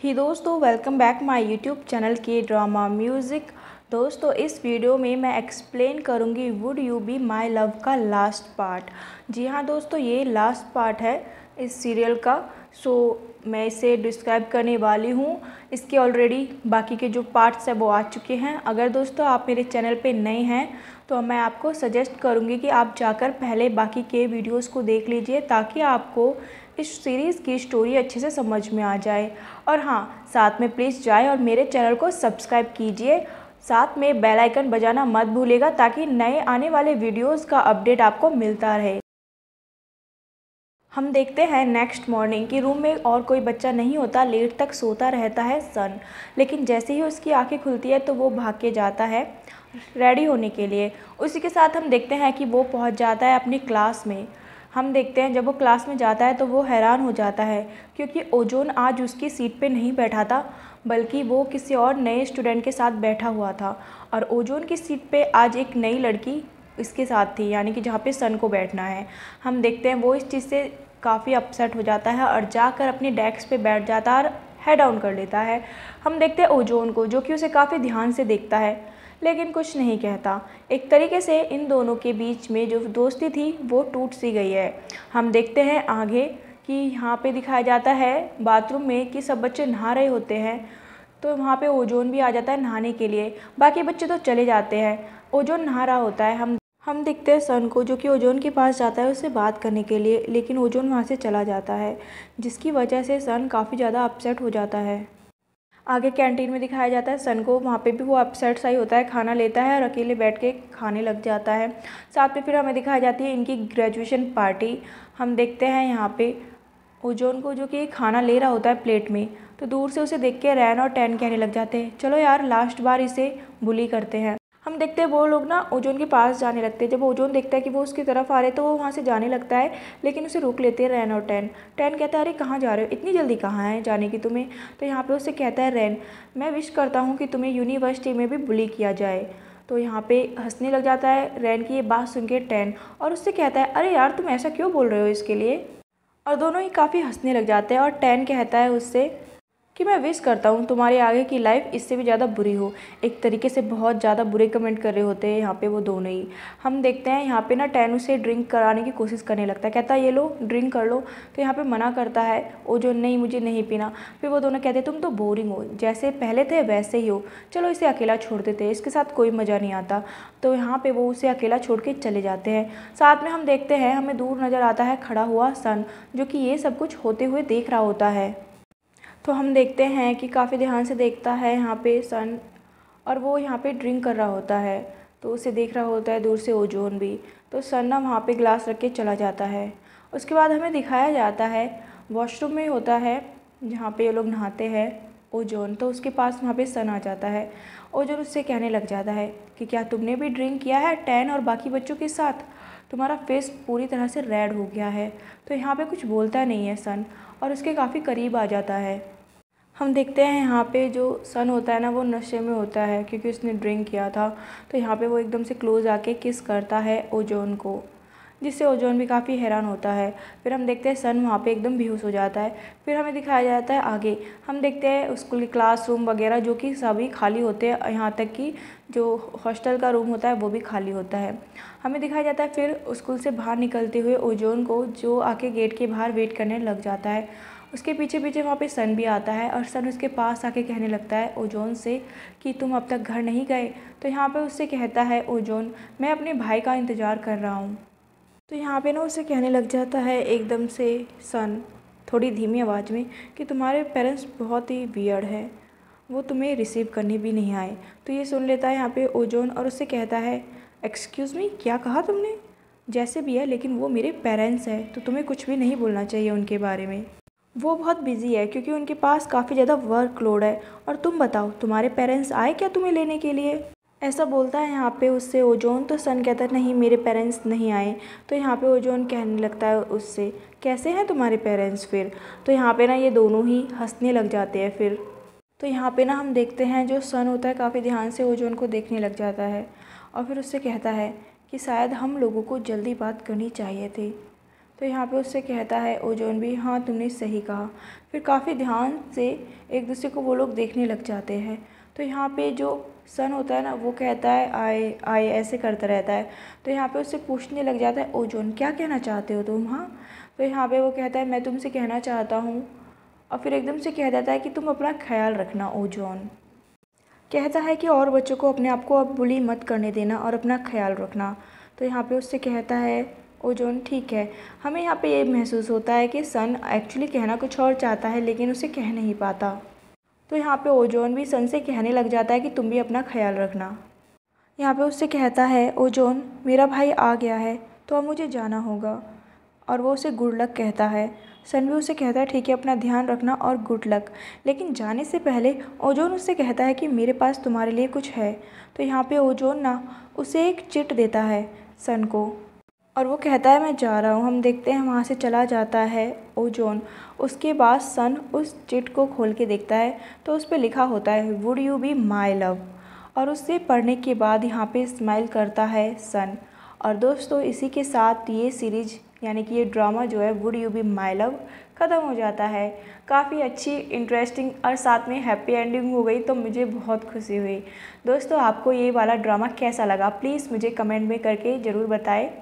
ही दोस्तों, welcome back my YouTube channel के drama music. दोस्तों, इस वीडियो में मैं एक्सप्लेन करूंगी would you be my love का लास्ट पार्ट। जी हाँ दोस्तों, ये लास्ट पार्ट है इस सीरियल का। मैं इसे डिस्क्राइब करने वाली हूँ। इसके ऑलरेडी बाकी के जो पार्ट्स हैं वो आ चुके हैं। अगर दोस्तों आप मेरे चैनल पे नए हैं तो मैं आपको सजेस्ट करूँगी कि आप जाकर पहले बाकी के वीडियोस को देख लीजिए, ताकि आपको इस सीरीज़ की स्टोरी अच्छे से समझ में आ जाए। और हाँ, साथ में प्लीज़ जाए और मेरे चैनल को सब्सक्राइब कीजिए। साथ में बेल आइकन बजाना मत भूलिएगा, ताकि नए आने वाले वीडियोस का अपडेट आपको मिलता रहे। हम देखते हैं नेक्स्ट मॉर्निंग कि रूम में और कोई बच्चा नहीं होता। लेट तक सोता रहता है सन, लेकिन जैसे ही उसकी आंखें खुलती है तो वो भाग के जाता है रेडी होने के लिए। उसी के साथ हम देखते हैं कि वो पहुंच जाता है अपनी क्लास में। हम देखते हैं जब वो क्लास में जाता है तो वो हैरान हो जाता है, क्योंकि ओजोन आज उसकी सीट पे नहीं बैठा था, बल्कि वो किसी और नए स्टूडेंट के साथ बैठा हुआ था। और ओजोन की सीट पे आज एक नई लड़की इसके साथ थी, यानी कि जहाँ पे सन को बैठना है। हम देखते हैं वो इस चीज़ से काफ़ी अपसेट हो जाता है और जाकर अपनी डेस्क पे बैठ जाता है और हेड डाउन कर लेता है। हम देखते हैं ओजोन को, जो कि उसे काफ़ी ध्यान से देखता है, लेकिन कुछ नहीं कहता। एक तरीके से इन दोनों के बीच में जो दोस्ती थी वो टूट सी गई है। हम देखते हैं आगे कि यहाँ पे दिखाया जाता है बाथरूम में कि सब बच्चे नहा रहे होते हैं, तो वहाँ पे ओजोन भी आ जाता है नहाने के लिए। बाकी बच्चे तो चले जाते हैं, ओजोन नहा रहा होता है। हम देखते हैं सन को, जो कि ओजोन के पास जाता है उससे बात करने के लिए, लेकिन ओजोन वहाँ से चला जाता है, जिसकी वजह से सन काफ़ी ज़्यादा अपसेट हो जाता है। आगे कैंटीन में दिखाया जाता है सन को, वहाँ पे भी वो अपसेट सा ही होता है, खाना लेता है और अकेले बैठ के खाने लग जाता है। साथ में फिर हमें दिखाई जाती है इनकी ग्रेजुएशन पार्टी। हम देखते हैं यहाँ पे ओजोन को, जो कि खाना ले रहा होता है प्लेट में, तो दूर से उसे देख के रैन और टैन कहने लग जाते हैं, चलो यार लास्ट बार इसे बुली करते हैं। हम देखते हैं वो लोग ना ओजोन के पास जाने लगते हैं। जब ओजोन देखता है कि वो उसकी तरफ आ रहे तो वो वहाँ से जाने लगता है, लेकिन उसे रोक लेते हैं रैन और टैन। टैन कहता है, अरे कहाँ जा रहे हो, इतनी जल्दी कहाँ है जाने की तुम्हें। तो यहाँ पे उससे कहता है रैन, मैं विश करता हूँ कि तुम्हें यूनिवर्सिटी में भी बुली किया जाए। तो यहाँ पे हंसने लग जाता है रैन की ये बात सुन के टैन, और उससे कहता है, अरे यार तुम ऐसा क्यों बोल रहे हो इसके लिए। और दोनों ही काफ़ी हंसने लग जाते हैं। और टैन कहता है उससे कि मैं विश करता हूँ तुम्हारी आगे की लाइफ इससे भी ज़्यादा बुरी हो। एक तरीके से बहुत ज़्यादा बुरे कमेंट कर रहे होते हैं यहाँ पे वो दोनों ही। हम देखते हैं यहाँ पे ना टैन उसे ड्रिंक कराने की कोशिश करने लगता है, कहता है ये लो ड्रिंक कर लो। तो यहाँ पे मना करता है वो, जो नहीं मुझे नहीं पीना। फिर वो दोनों कहते हैं तुम तो बोरिंग हो, जैसे पहले थे वैसे ही हो, चलो इसे अकेला छोड़ देते हैं, इसके साथ कोई मज़ा नहीं आता। तो यहाँ पर वो उसे अकेला छोड़ के चले जाते हैं। साथ में हम देखते हैं हमें दूर नज़र आता है खड़ा हुआ सन, जो कि ये सब कुछ होते हुए देख रहा होता है। तो हम देखते हैं कि काफ़ी ध्यान से देखता है यहाँ पे सन, और वो यहाँ पे ड्रिंक कर रहा होता है, तो उसे देख रहा होता है दूर से ओजोन भी। तो सन ना वहाँ पे ग्लास रख के चला जाता है। उसके बाद हमें दिखाया जाता है वॉशरूम में होता है जहाँ पे ये लोग नहाते हैं ओजोन, तो उसके पास वहाँ पे सन आ जाता है। ओजोन उससे कहने लग जाता है कि क्या तुमने भी ड्रिंक किया है टैन और बाकी बच्चों के साथ, तुम्हारा फेस पूरी तरह से रेड हो गया है। तो यहाँ पे कुछ बोलता नहीं है सन, और उसके काफ़ी करीब आ जाता है। हम देखते हैं यहाँ पे जो सन होता है ना वो नशे में होता है, क्योंकि उसने ड्रिंक किया था। तो यहाँ पे वो एकदम से क्लोज आके किस करता है ओजोन को, जिससे ओजोन भी काफ़ी हैरान होता है। फिर हम देखते हैं सन वहाँ पे एकदम बेहोश हो जाता है। फिर हमें दिखाया जाता है आगे, हम देखते हैं स्कूल के क्लासरूम वगैरह जो कि सभी खाली होते हैं, यहाँ तक कि जो हॉस्टल का रूम होता है वो भी खाली होता है। हमें दिखाया जाता है फिर स्कूल से बाहर निकलते हुए ओजोन को, जो आके गेट के बाहर वेट करने लग जाता है। उसके पीछे पीछे वहाँ पे सन भी आता है, और सन उसके पास आके कहने लगता है ओजोन से कि तुम अब तक घर नहीं गए। तो यहाँ पे उससे कहता है ओजोन, मैं अपने भाई का इंतज़ार कर रहा हूँ। तो यहाँ पे ना उसे कहने लग जाता है एकदम से सन, थोड़ी धीमी आवाज़ में, कि तुम्हारे पेरेंट्स बहुत ही वियर्ड है, वो तुम्हें रिसीव करने भी नहीं आए। तो ये सुन लेता है यहाँ पे ओजोन, और उससे कहता है एक्सक्यूज़ मी, क्या कहा तुमने। जैसे भी है, लेकिन वो मेरे पेरेंट्स हैं, तो तुम्हें कुछ भी नहीं बोलना चाहिए उनके बारे में। वो बहुत बिज़ी है क्योंकि उनके पास काफ़ी ज़्यादा वर्कलोड है। और तुम बताओ तुम्हारे पेरेंट्स आए क्या तुम्हें लेने के लिए। ऐसा बोलता है यहाँ पे उससे ओजोन। तो सन कहता है नहीं मेरे पेरेंट्स नहीं आए। तो यहाँ पे ओजोन कहने लगता है उससे, कैसे हैं तुम्हारे पेरेंट्स फिर। तो यहाँ पे ना ये दोनों ही हंसने लग जाते हैं फिर। तो यहाँ पे ना हम देखते हैं जो सन होता है काफ़ी ध्यान से ओजोन को देखने लग जाता है, और फिर उससे कहता है कि शायद हम लोगों को जल्दी बात करनी चाहिए थी। तो यहाँ पे उससे कहता है ओजोन भी, हाँ तुमने सही कहा। फिर काफ़ी ध्यान से एक दूसरे को वो लोग देखने लग जाते हैं। तो यहाँ पे जो सन होता है ना, वो कहता है आई आई ऐसे करता रहता है। तो यहाँ पे उससे पूछने लग जाता है ओजोन क्या कहना चाहते हो तुम, हाँ। तो यहाँ पे वो कहता है मैं तुमसे कहना चाहता हूँ, और फिर एकदम से कह देता है कि तुम अपना ख्याल रखना ओजोन। कहता है कि और बच्चों को अपने आप को अब बुली मत करने देना और अपना ख्याल रखना। तो यहाँ पे उससे कहता है ओजोन ठीक है। हमें यहाँ पे ये महसूस होता है कि सन एक्चुअली कहना कुछ और चाहता है लेकिन उसे कह नहीं पाता। तो यहाँ पे ओजोन भी सन से कहने लग जाता है कि तुम भी अपना ख्याल रखना। यहाँ पे उससे कहता है ओजोन मेरा भाई आ गया है तो अब मुझे जाना होगा, और वो उसे गुड लक कहता है। सन भी उसे कहता है ठीक है अपना ध्यान रखना और गुड लक। लेकिन जाने से पहले ओजोन उससे कहता है कि मेरे पास तुम्हारे लिए कुछ है। तो यहाँ पे ओजोन ना उसे एक चिट देता है सन को, और वो कहता है मैं जा रहा हूँ। हम देखते हैं वहाँ से चला जाता है ओजोन। उसके बाद सन उस चिट को खोल के देखता है तो उस पर लिखा होता है would you be my love, और उससे पढ़ने के बाद यहाँ पे स्माइल करता है सन। और दोस्तों इसी के साथ ये सीरीज यानी कि ये ड्रामा जो है would you be my love ख़त्म हो जाता है। काफ़ी अच्छी इंटरेस्टिंग और साथ में हैप्पी एंडिंग हो गई, तो मुझे बहुत खुशी हुई। दोस्तों आपको ये वाला ड्रामा कैसा लगा प्लीज़ मुझे कमेंट में करके ज़रूर बताएं।